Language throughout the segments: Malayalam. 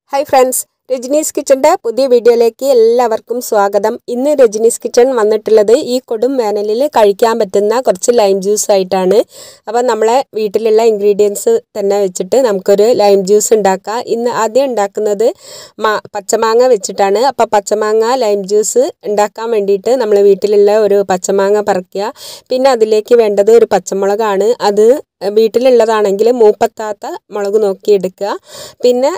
Hi friends, രജനീസ് കിച്ചന്റെ പുതിയ വീഡിയോയിലേക്ക് എല്ലാവർക്കും സ്വാഗതം. ഇന്ന് രജനീസ് കിച്ചൻ വന്നിട്ടുള്ളത് ഈ കൊടും വേനലിൽ കഴിക്കാൻ പറ്റുന്ന കുറച്ച് ലൈം ജ്യൂസ് ആയിട്ടാണ്. അപ്പോൾ നമ്മളെ വീട്ടിലുള്ള ഇൻഗ്രീഡിയൻസ് തന്നെ വെച്ചിട്ട് നമുക്കൊരു ലൈം ജ്യൂസ് ഉണ്ടാക്കാം. ഇന്ന് ആദ്യം ഉണ്ടാക്കുന്നത് പച്ചമാങ്ങ വെച്ചിട്ടാണ്. അപ്പോൾ പച്ചമാങ്ങ ലൈം ജ്യൂസ് ഉണ്ടാക്കാൻ വേണ്ടിയിട്ട് നമ്മൾ വീട്ടിലുള്ള ഒരു പച്ചമാങ്ങ പറിക്കുക. പിന്നെ അതിലേക്ക് വേണ്ടത് ഒരു പച്ചമുളകാണ്. അത് വീട്ടിലുള്ളതാണെങ്കിൽ മൂപ്പത്താത്ത മുളക് നോക്കി എടുക്കുക. പിന്നെ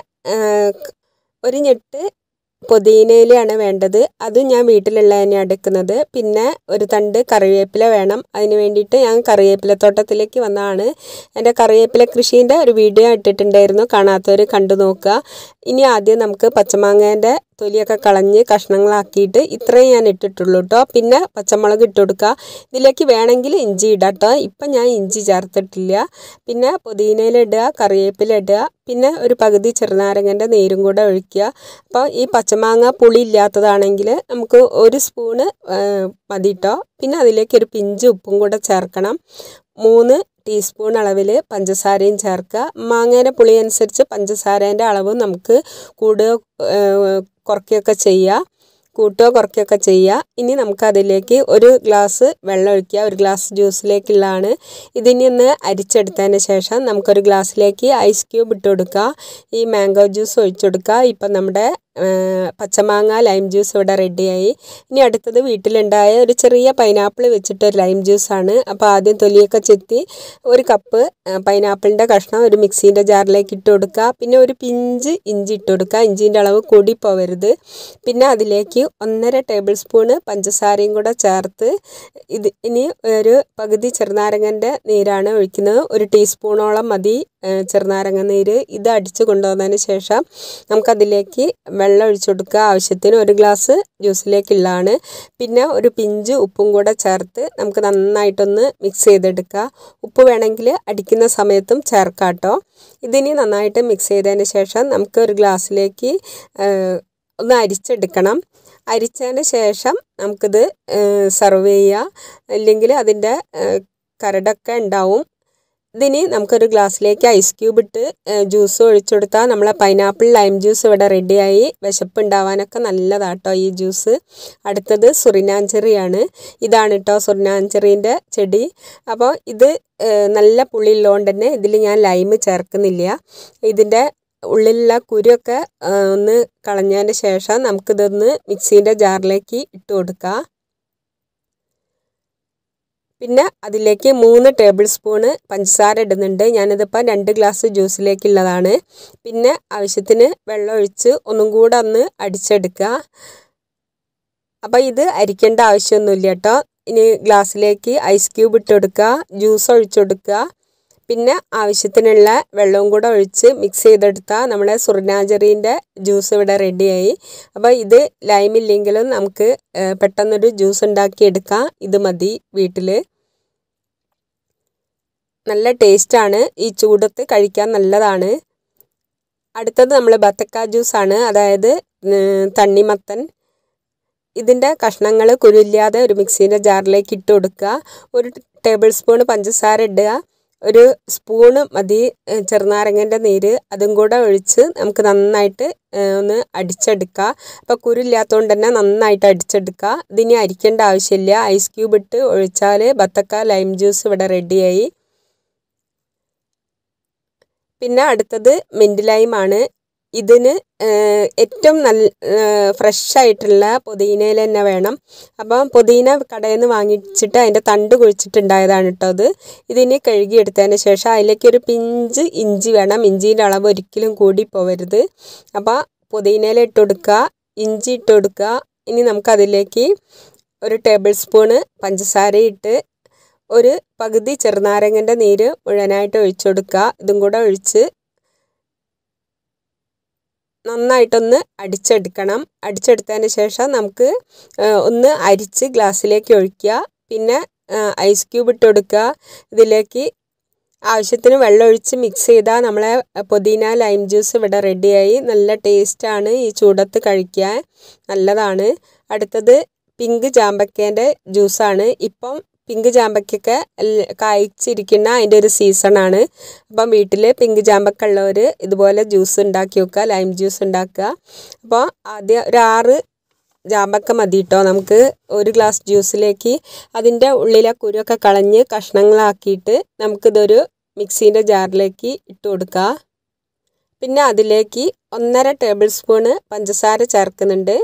ഒരു ഞെട്ട് പുതിനയിലയാണ് വേണ്ടത്. അത് ഞാൻ വീട്ടിലുള്ള തന്നെ എടുക്കുന്നത്. പിന്നെ ഒരു തണ്ട് കറിവേപ്പില വേണം. അതിന് വേണ്ടിയിട്ട് ഞാൻ കറിവേപ്പില തോട്ടത്തിലേക്ക് വന്നതാണ്. എൻ്റെ കറിവേപ്പില കൃഷീൻ്റെ ഒരു വീഡിയോ ഇട്ടിട്ടുണ്ടായിരുന്നു, കാണാത്തവർ കണ്ടു നോക്കുക. ഇനി ആദ്യം നമുക്ക് പച്ചമാങ്ങേൻ്റെ തൊലിയൊക്കെ കളഞ്ഞ് കഷ്ണങ്ങളാക്കിയിട്ട് ഇത്രയും ഞാൻ ഇട്ടിട്ടുള്ളൂ കേട്ടോ. പിന്നെ പച്ചമുളക് ഇട്ട് കൊടുക്കുക. ഇതിലേക്ക് വേണമെങ്കിൽ ഇഞ്ചി ഇടാം കേട്ടോ. ഇപ്പം ഞാൻ ഇഞ്ചി ചേർത്തിട്ടില്ല. പിന്നെ പുതിനയില ഇടുക, കറിവേപ്പില ഇടുക, പിന്നെ ഒരു പകുതി ചെറുനാരങ്ങൻ്റെ നീരും കൂടെ ഒഴിക്കുക. അപ്പോൾ ഈ പച്ചമാങ്ങ പുളി ഇല്ലാത്തതാണെങ്കിൽ നമുക്ക് ഒരു സ്പൂണ് മതി കേട്ടോ. പിന്നെ അതിലേക്ക് ഒരു പിഞ്ച് ഉപ്പും കൂടെ ചേർക്കണം. 3 ടീസ്പൂൺ അളവിൽ പഞ്ചസാരയും ചേർക്കുക. മാങ്ങേൻ്റെ പുളി അനുസരിച്ച് പഞ്ചസാരേൻ്റെ അളവ് നമുക്ക് കൂടുകയോ കുറയ്ക്കുകയൊക്കെ ചെയ്യുക, കൂട്ടുകയോ കുറയ്ക്കുകയൊക്കെ ചെയ്യുക. ഇനി നമുക്കതിലേക്ക് ഒരു ഗ്ലാസ് വെള്ളം ഒഴിക്കുക. ഒരു ഗ്ലാസ് ജ്യൂസിലേക്കുള്ളതാണ്. ഇതിനി ഒന്ന് അരിച്ചെടുത്തതിന് ശേഷം നമുക്കൊരു ഗ്ലാസ്സിലേക്ക് ഐസ് ക്യൂബ് ഇട്ട് കൊടുക്കുക. ഈ മാംഗോ ജ്യൂസ് ഒഴിച്ചു കൊടുക്കുക. ഇപ്പം നമ്മുടെ പച്ചമാങ്ങ ലൈം ജ്യൂസ് ഇവിടെ റെഡിയായി. ഇനി അടുത്തത് വീട്ടിലുണ്ടായ ഒരു ചെറിയ പൈനാപ്പിൾ വെച്ചിട്ട് ഒരു ലൈം ജ്യൂസാണ്. അപ്പോൾ ആദ്യം തൊലിയൊക്കെ ചെത്തി ഒരു കപ്പ് പൈനാപ്പിളിൻ്റെ കഷ്ണം ഒരു മിക്സീൻ്റെ ജാറിലേക്ക് ഇട്ട് കൊടുക്കുക. പിന്നെ ഒരു പിഞ്ച് ഇഞ്ചി ഇട്ട് കൊടുക്കുക. ഇഞ്ചീൻ്റെ അളവ് കൂടി പോവരുത്. പിന്നെ അതിലേക്ക് 1.5 ടേബിൾ സ്പൂണ് പഞ്ചസാരയും കൂടെ ചേർത്ത് ഇനി ഒരു പകുതി ചെറുനാരങ്ങൻ്റെ നീരാണ് ഒഴിക്കുന്നത്. ഒരു ടീസ്പൂണോളം മതി ചെറുനാരങ്ങ നീര്. ഇത് അടിച്ച് കൊണ്ടുവന്നതിന് ശേഷം നമുക്കതിലേക്ക് വെള്ളം ഒഴിച്ചു കൊടുക്കുക. ആവശ്യത്തിന് ഒരു ഗ്ലാസ് ജ്യൂസിലേക്കുള്ളതാണ്. പിന്നെ ഒരു പിഞ്ച് ഉപ്പും കൂടെ ചേർത്ത് നമുക്ക് നന്നായിട്ടൊന്ന് മിക്സ് ചെയ്തെടുക്കുക. ഉപ്പ് വേണമെങ്കിൽ അടിക്കുന്ന സമയത്തും ചേർക്കാം കേട്ടോ. ഇതിനി നന്നായിട്ട് മിക്സ് ചെയ്തതിന് ശേഷം നമുക്ക് ഒരു ഗ്ലാസ്സിലേക്ക് ഒന്ന് അരിച്ചെടുക്കണം. അരിച്ചതിന് ശേഷം നമുക്കിത് സെർവ് ചെയ്യുക. അല്ലെങ്കിൽ അതിൻ്റെ കരടൊക്കെ ഉണ്ടാവും. ഇതിന് നമുക്കൊരു ഗ്ലാസ്സിലേക്ക് ഐസ് ക്യൂബ് ഇട്ട് ജ്യൂസ് ഒഴിച്ചു കൊടുത്താൽ നമ്മളെ പൈനാപ്പിൾ ലൈം ജ്യൂസ് ഇവിടെ റെഡിയായി. വിശപ്പ് ഉണ്ടാവാനൊക്കെ നല്ലതാട്ടോ ഈ ജ്യൂസ്. അടുത്തത് സുറിനാഞ്ചെറിയാണ്. ഇതാണ് കേട്ടോ സുറിനാഞ്ചെറീൻ്റെ ചെടി. അപ്പോൾ ഇത് നല്ല പുളിയുള്ളതുകൊണ്ട് തന്നെ ഇതിൽ ഞാൻ ലൈം ചേർക്കുന്നില്ല. ഇതിൻ്റെ ഉള്ളിലുള്ള കുരുവൊക്കെ ഒന്ന് കളഞ്ഞതിന് ശേഷം നമുക്കിതൊന്ന് മിക്സീൻ്റെ ജാറിലേക്ക് ഇട്ട് കൊടുക്കുക. പിന്നെ അതിലേക്ക് 3 ടേബിൾ സ്പൂണ് പഞ്ചസാര ഇടുന്നുണ്ട്. ഞാനിതിപ്പോൾ 2 ഗ്ലാസ് ജ്യൂസിലേക്കുള്ളതാണ്. പിന്നെ ആവശ്യത്തിന് വെള്ളം ഒഴിച്ച് ഒന്നും കൂടെ ഒന്ന് അടിച്ചെടുക്കുക. അപ്പോൾ ഇത് അരിക്കേണ്ട ആവശ്യമൊന്നുമില്ല കേട്ടോ. ഇനി ഗ്ലാസ്സിലേക്ക് ഐസ് ക്യൂബ് ഇട്ട് കൊടുക്കുക, ജ്യൂസ് ഒഴിച്ചു കൊടുക്കുക. പിന്നെ ആവശ്യത്തിനുള്ള വെള്ളവും കൂടെ ഒഴിച്ച് മിക്സ് ചെയ്തെടുത്താൽ നമ്മളെ സുറിനാഞ്ചെറീൻ്റെ ജ്യൂസ് ഇവിടെ റെഡിയായി. അപ്പോൾ ഇത് ലൈമില്ലെങ്കിലും നമുക്ക് പെട്ടെന്നൊരു ജ്യൂസ് ഉണ്ടാക്കിയെടുക്കാം. ഇത് മതി വീട്ടിൽ. നല്ല ടേസ്റ്റാണ്. ഈ ചൂടത്ത് കഴിക്കാൻ നല്ലതാണ്. അടുത്തത് നമ്മൾ ബത്തക്ക ജ്യൂസാണ്, അതായത് തണ്ണിമത്തൻ. ഇതിൻ്റെ കഷ്ണങ്ങൾ കുരുവില്ലാതെ ഒരു മിക്സീൻ്റെ ജാറിലേക്ക് ഇട്ട് കൊടുക്കുക. ഒരു ടേബിൾ സ്പൂൺ പഞ്ചസാര ഇടുക. ഒരു സ്പൂണ് മതി ചെറുനാരങ്ങൻ്റെ നീര്. അതും കൂടെ ഒഴിച്ച് നമുക്ക് നന്നായിട്ട് ഒന്ന് അടിച്ചെടുക്കുക. അപ്പോൾ കുരുല്ലാത്തതുകൊണ്ട് തന്നെ നന്നായിട്ട് അടിച്ചെടുക്കുക. ഇതിനി അരിക്കേണ്ട ആവശ്യമില്ല. ഐസ് ക്യൂബ് ഇട്ട് ഒഴിച്ചാൽ ബത്തക്ക ലൈം ജ്യൂസ് ഇവിടെ റെഡിയായി. പിന്നെ അടുത്തത് മിൻറ്റ് ലൈമാണ്. ഇതിന് ഏറ്റവും നല്ല ഫ്രഷായിട്ടുള്ള പുതിനയില തന്നെ വേണം. അപ്പം പുതിന കടയിൽ നിന്ന് വാങ്ങിച്ചിട്ട് അതിൻ്റെ തണ്ട് കുഴിച്ചിട്ടുണ്ടായതാണ് കേട്ടോ അത്. ഇതിന് കഴുകിയെടുത്തതിന് ശേഷം അതിലേക്ക് ഒരു പിഞ്ച് ഇഞ്ചി വേണം. ഇഞ്ചീൻ്റെ അളവ് ഒരിക്കലും കൂടി പോവരുത്. അപ്പോൾ പുതിനയില ഇട്ട് കൊടുക്കുക, ഇഞ്ചി ഇട്ട് കൊടുക്കുക. ഇനി നമുക്കതിലേക്ക് ഒരു ടേബിൾ സ്പൂണ് പഞ്ചസാര ഇട്ട് ഒരു പകുതി ചെറുനാരങ്ങൻ്റെ നീര് മുഴുവനായിട്ട് ഒഴിച്ചു കൊടുക്കുക. ഇതും കൂടെ ഒഴിച്ച് നന്നായിട്ടൊന്ന് അടിച്ചെടുക്കണം. അടിച്ചെടുത്തതിന് ശേഷം നമുക്ക് ഒന്ന് അരിച്ച് ഗ്ലാസ്സിലേക്ക് ഒഴിക്കുക. പിന്നെ ഐസ് ക്യൂബ് ഇട്ട് കൊടുക്കുക. ഇതിലേക്ക് ആവശ്യത്തിന് വെള്ളം ഒഴിച്ച് മിക്സ് ചെയ്താൽ നമ്മളെ പുതിന ലൈം ജ്യൂസ് ഇവിടെ റെഡിയായി. നല്ല ടേസ്റ്റാണ്. ഈ ചൂടത്ത് കഴിക്കാൻ നല്ലതാണ്. അടുത്തത് പിങ്ക് ചാമ്പക്കേൻ്റെ ജ്യൂസാണ്. ഇപ്പം പിങ്ക് ചാമ്പയ്ക്കൊക്കെ കായ്ച്ചിരിക്കുന്ന അതിൻ്റെ ഒരു സീസണാണ്. അപ്പം വീട്ടിൽ പിങ്ക് ചാമ്പക്ക ഉള്ളവർ ഇതുപോലെ ജ്യൂസ് ഉണ്ടാക്കി വെക്കുക, ലൈം ജ്യൂസ് ഉണ്ടാക്കുക. അപ്പോൾ ആദ്യം ഒരു 6 ചാമ്പക്ക മതി കേട്ടോ. നമുക്ക് ഒരു ഗ്ലാസ് ജ്യൂസിലേക്ക് അതിൻ്റെ ഉള്ളിലെ കുരുവൊക്കെ കളഞ്ഞ് കഷ്ണങ്ങളാക്കിയിട്ട് നമുക്കിതൊരു മിക്സീൻ്റെ ജാറിലേക്ക് ഇട്ട് കൊടുക്കുക. പിന്നെ അതിലേക്ക് 1.5 ടേബിൾ സ്പൂണ് പഞ്ചസാര ചേർക്കുന്നുണ്ട്.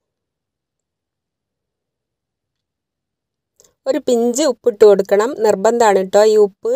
ഒരു പിഞ്ച് ഉപ്പിട്ട് കൊടുക്കണം, നിർബന്ധമാണ് കേട്ടോ ഈ ഉപ്പ്.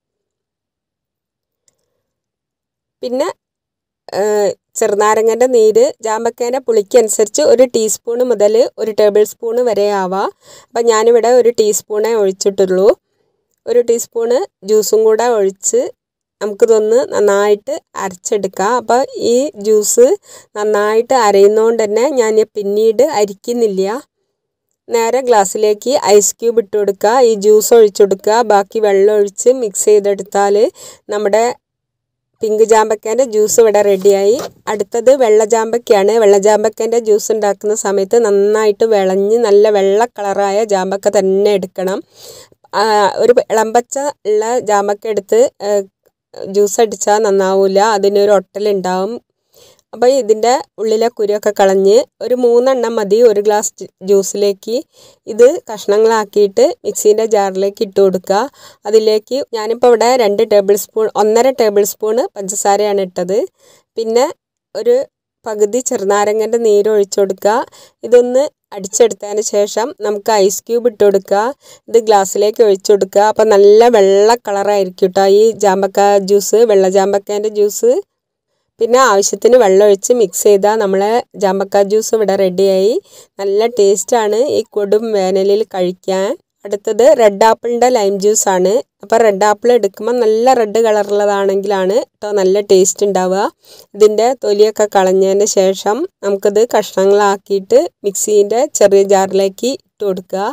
പിന്നെ ചെറുനാരങ്ങൻ്റെ നീര് ചാമ്പക്കേൻ്റെ പുളിക്കനുസരിച്ച് 1 ടീസ്പൂണ് മുതൽ 1 ടേബിൾ സ്പൂണ് വരെ ആവാം. അപ്പം ഞാനിവിടെ 1 ടീസ്പൂണേ ഒഴിച്ചിട്ടുള്ളൂ. 1 ടീസ്പൂണ് ജ്യൂസും കൂടെ ഒഴിച്ച് നമുക്കിതൊന്ന് നന്നായിട്ട് അരച്ചെടുക്കാം. അപ്പോൾ ഈ ജ്യൂസ് നന്നായിട്ട് അരയുന്നതുകൊണ്ട് തന്നെ ഞാൻ പിന്നീട് അരിക്കുന്നില്ല. നേരെ ഗ്ലാസ്സിലേക്ക് ഐസ് ക്യൂബ് ഇട്ട് കൊടുക്കുക, ഈ ജ്യൂസ് ഒഴിച്ചു കൊടുക്കുക, ബാക്കി വെള്ളം ഒഴിച്ച് മിക്സ് ചെയ്തെടുത്താൽ നമ്മുടെ പിങ്ക് ചാമ്പക്കേൻ്റെ ജ്യൂസ് ഇവിടെ റെഡിയായി. അടുത്തത് വെള്ള ചാമ്പക്കയാണ്. വെള്ള ചാമ്പക്കേൻ്റെ ജ്യൂസ് ഉണ്ടാക്കുന്ന സമയത്ത് നന്നായിട്ട് വിളഞ്ഞ് നല്ല വെള്ള കളറായ ചാമ്പക്ക തന്നെ എടുക്കണം. ഒരു ഇളമ്പച്ച ഉള്ള ചാമ്പക്ക എടുത്ത് ജ്യൂസ് അടിച്ചാൽ നന്നാവില്ല, അതിനൊരു ഒട്ടലുണ്ടാവും. അപ്പോൾ ഇതിൻ്റെ ഉള്ളിലെ കുരുവൊക്കെ കളഞ്ഞ് ഒരു 3 എണ്ണം മതി ഒരു ഗ്ലാസ് ജ്യൂസിലേക്ക്. ഇത് കഷ്ണങ്ങളാക്കിയിട്ട് മിക്സീൻ്റെ ജാറിലേക്ക് ഇട്ട് കൊടുക്കുക. അതിലേക്ക് ഞാനിപ്പോൾ ഇവിടെ 1.5 ടേബിൾ സ്പൂണ് പഞ്ചസാരയാണ് ഇട്ടത്. പിന്നെ ഒരു പകുതി ചെറുനാരങ്ങൻ്റെ നീര് ഒഴിച്ചു കൊടുക്കുക. ഇതൊന്ന് അടിച്ചെടുത്തതിന് ശേഷം നമുക്ക് ഐസ് ക്യൂബ് ഇട്ട് കൊടുക്കുക. ഇത് ഗ്ലാസ്സിലേക്ക് ഒഴിച്ചു കൊടുക്കുക. അപ്പോൾ നല്ല വെള്ള കളറായിരിക്കും കേട്ടോ ഈ ചാമ്പക്ക ജ്യൂസ്, വെള്ള ചാമ്പക്കേൻ്റെ ജ്യൂസ്. പിന്നെ ആവശ്യത്തിന് വെള്ളം ഒഴിച്ച് മിക്സ് ചെയ്താൽ നമ്മളെ ചാമ്പക്ക ജ്യൂസ് ഇവിടെ റെഡിയായി. നല്ല ടേസ്റ്റാണ് ഈ കൊടും വേനലിൽ കഴിക്കാൻ. അടുത്തത് റെഡ് ആപ്പിളിൻ്റെ ലൈം ജ്യൂസാണ്. അപ്പോൾ റെഡ് ആപ്പിൾ എടുക്കുമ്പോൾ നല്ല റെഡ് കളറുള്ളതാണെങ്കിലാണ് കേട്ടോ നല്ല ടേസ്റ്റ് ഉണ്ടാവുക. ഇതിൻ്റെ തൊലിയൊക്കെ കളഞ്ഞതിന് ശേഷം നമുക്കിത് കഷ്ണങ്ങളാക്കിയിട്ട് മിക്സീൻ്റെ ചെറിയ ജാറിലേക്ക് ഇട്ട് കൊടുക്കുക.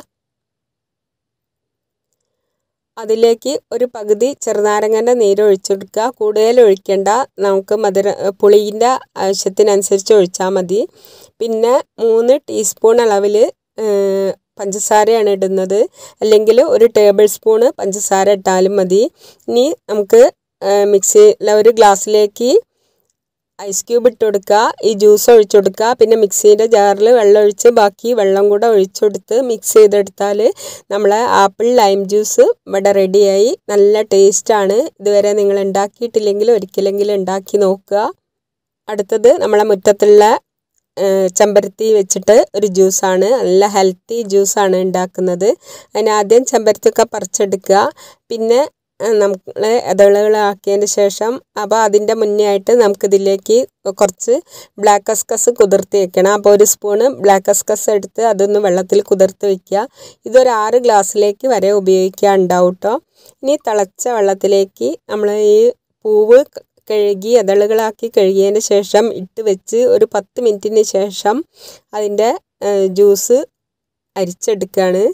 അതിലേക്ക് ഒരു പകുതി ചെറുനാരങ്ങൻ്റെ നീര് ഒഴിച്ചെടുക്കുക. കൂടുതൽ ഒഴിക്കേണ്ട, നമുക്ക് പുളീൻ്റെ ആവശ്യത്തിനനുസരിച്ച് ഒഴിച്ചാൽ മതി. പിന്നെ 3 ടീസ്പൂൺ അളവിൽ പഞ്ചസാരയാണ് ഇടുന്നത്, അല്ലെങ്കിൽ 1 ടേബിൾ സ്പൂണ് പഞ്ചസാര ഇട്ടാലും മതി. ഇനി നമുക്ക് ഒരു ഗ്ലാസ്സിലേക്ക് ഐസ് ക്യൂബ് ഇട്ട് കൊടുക്കുക, ഈ ജ്യൂസ് ഒഴിച്ചു കൊടുക്കുക. പിന്നെ മിക്സീൻ്റെ ജാറിൽ വെള്ളം ഒഴിച്ച് ബാക്കി വെള്ളം കൂടെ ഒഴിച്ചെടുത്ത് മിക്സ് ചെയ്തെടുത്താൽ നമ്മളെ ആപ്പിൾ ലൈം ജ്യൂസ് ഇവിടെ റെഡിയായി. നല്ല ടേസ്റ്റാണ്. ഇതുവരെ നിങ്ങൾ ഉണ്ടാക്കിയിട്ടില്ലെങ്കിൽ ഒരിക്കലെങ്കിലും ഉണ്ടാക്കി നോക്കുക. അടുത്തത് നമ്മളെ മുറ്റത്തുള്ള ചെമ്പരത്തി വെച്ചിട്ട് ഒരു ജ്യൂസാണ്. നല്ല ഹെൽത്തി ജ്യൂസാണ് ഉണ്ടാക്കുന്നത്. അതിനാദ്യം ചെമ്പരത്തിയൊക്കെ പറിച്ചെടുക്കുക. പിന്നെ നമ്മൾ ഇതളുകളാക്കിയതിന് ശേഷം അപ്പോൾ അതിൻ്റെ മുന്നേ ആയിട്ട് നമുക്കിതിലേക്ക് കുറച്ച് ബ്ലാക്ക് കസ്കസ് കുതിർത്ത് വെക്കണം. അപ്പോൾ 1 സ്പൂണ് ബ്ലാക്ക് കസ്കസ് എടുത്ത് അതൊന്ന് വെള്ളത്തിൽ കുതിർത്ത് വയ്ക്കുക. ഇതൊരു 6 ഗ്ലാസ്സിലേക്ക് വരെ ഉപയോഗിക്കാൻ ഉണ്ടാവും കേട്ടോ. ഇനി തിളച്ച വെള്ളത്തിലേക്ക് നമ്മൾ ഈ പൂവ് കഴുകി ഇതളുകളാക്കി കഴുകിയതിന് ശേഷം ഇട്ട് വെച്ച് ഒരു 10 മിനിറ്റിന് ശേഷം അതിൻ്റെ ജ്യൂസ് അരിച്ചെടുക്കുകയാണ്.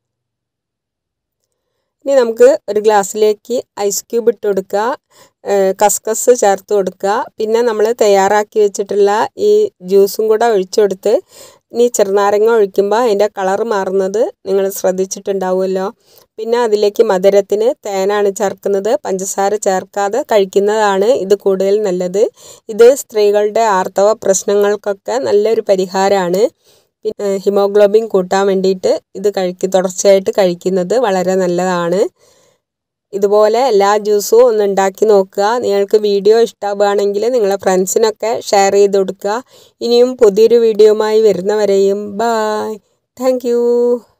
ഇനി നമുക്ക് ഒരു ഗ്ലാസ്സിലേക്ക് ഐസ് ക്യൂബ് ഇട്ട് കൊടുക്കുക, കസ്കസ് ചേർത്ത് കൊടുക്കുക. പിന്നെ നമ്മൾ തയ്യാറാക്കി വെച്ചിട്ടുള്ള ഈ ജ്യൂസും കൂടെ ഒഴിച്ചു കൊടുത്ത് ഇനി ചെറുനാരങ്ങ ഒഴിക്കുമ്പോൾ അതിൻ്റെ കളർ മാറുന്നത് നിങ്ങൾ ശ്രദ്ധിച്ചിട്ടുണ്ടാവുമല്ലോ. പിന്നെ അതിലേക്ക് മധുരത്തിന് തേനാണ് ചേർക്കുന്നത്, പഞ്ചസാര ചേർക്കാതെ കഴിക്കുന്നതാണ് ഇത് കൂടുതൽ നല്ലത്. ഇത് സ്ത്രീകളുടെ ആർത്തവ പ്രശ്നങ്ങൾക്കൊക്കെ നല്ലൊരു പരിഹാരമാണ്. ഹിമോഗ്ലോബിൻ കൂട്ടാൻ വേണ്ടിയിട്ട് ഇത് തുടർച്ചയായിട്ട് കഴിക്കുന്നത് വളരെ നല്ലതാണ്. ഇതുപോലെ എല്ലാ ജ്യൂസും ഒന്ന് ഉണ്ടാക്കി നോക്കുക. നിങ്ങൾക്ക് വീഡിയോ ഇഷ്ടമാവുകയാണെങ്കിൽ നിങ്ങളെ ഫ്രണ്ട്സിനൊക്കെ ഷെയർ ചെയ്ത് കൊടുക്കുക. ഇനിയും പുതിയൊരു വീഡിയോയുമായി വരുന്നവരെയും ബൈ. താങ്ക്